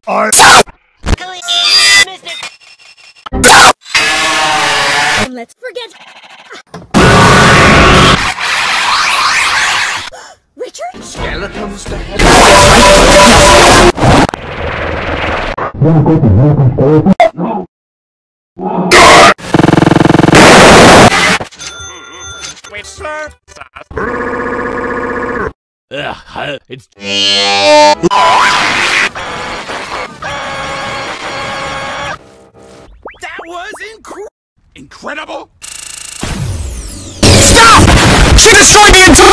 Let's forget. Richard? Skeletons to head. No. Wait, sir. It's. That was incredible. Stop! She destroyed the entire.